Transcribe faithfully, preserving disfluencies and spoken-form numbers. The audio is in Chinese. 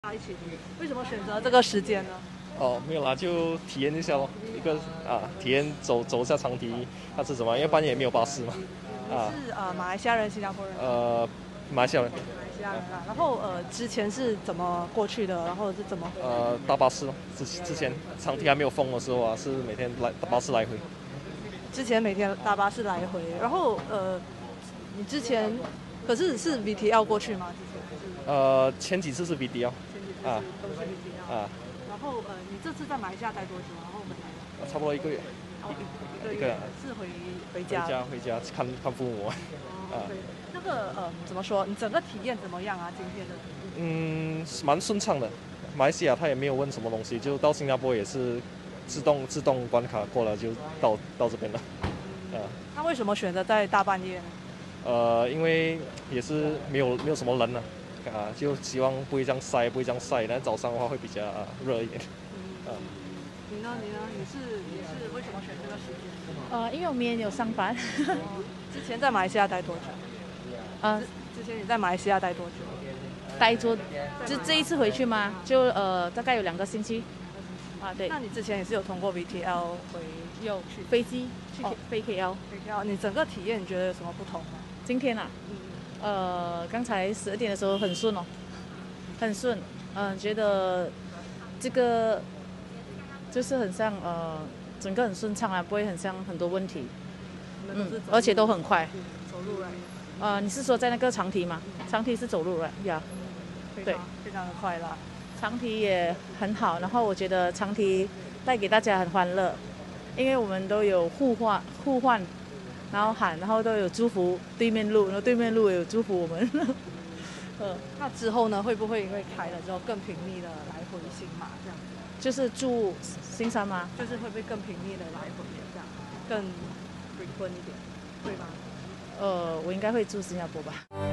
一起，为什么选择这个时间呢？ 哦，没有啦，就体验一下咯，一个啊，体验走走一下长堤，它是什么？因为半夜也没有巴士嘛，啊， 你是呃马来西亚人、新加坡人？ 呃，马来西亚人， 马来西亚人啊。然后呃之前是怎么过去的？然后是怎么？ 呃，搭巴士咯，之之前长堤还没有封的时候啊，是每天来搭巴士来回。 之前每天搭巴士来回，然后呃你之前可是是 V T L 过去吗？之前呃，前几次是 V D L， 前几次啊是都是 V T L。 啊， 然后呃你这次在马来西亚待多久？然后回来了？ 差不多一个月， 哦，一个一个月是回回回家。 家回家看看父母。 哦，对，那个呃怎么说？你整个体验怎么样啊？今天的？ 嗯，蛮顺畅的。马来西亚他也没有问什么东西，就到新加坡也是自动自动关卡过了就到到这边了。啊， 那为什么选择在大半夜呢？ 呃，因为也是没有没有什么人呢、啊，就希望不会这样晒，不会这样晒，但早上的话会比较热一点。啊， 你呢？你呢？你是你是为什么选这个时间？ 呃，因为我明天有上班。 之前在马来西亚待多久？ 呃， 之前你在马来西亚待多久？ 待着，就这一次回去吗？就呃，大概有两个星期。啊，对。 那你之前也是有通过 V T L 回有去飞机去哦，飞 K L。 V T L，你整个体验你觉得有什么不同吗？ 今天啊，呃，刚才十二点的时候很顺哦，很顺。嗯、呃，觉得这个就是很像呃，整个很顺畅啊，不会很像很多问题。 嗯， 而且都很快。 走路来。 呃，你是说在那个长堤吗？长堤是走路来呀。 对，非常的快啦。 长堤也很好，然后我觉得长堤带给大家很欢乐，因为我们都有互换互换，然后喊，然后都有祝福对面路，然后对面路也有祝福我们。 呃，那之后呢，会不会因为开了之后更频密的来回新马这样？ 就是住新山吗？ 就是会不会更频密的来回这样，更 frequent 一点，对吗？ 呃，我应该会住新加坡吧。